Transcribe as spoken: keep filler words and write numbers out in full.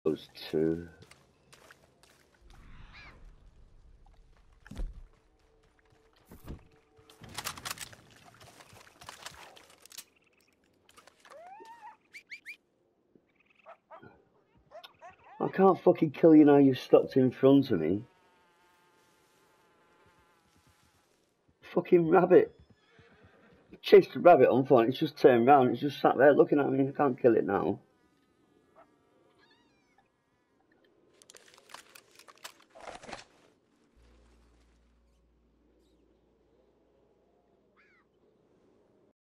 Those two. I can't fucking kill you now, you've stopped in front of me. Fucking rabbit. I chased the rabbit on fire, it's just turned round, it's just sat there looking at me, I can't kill it now.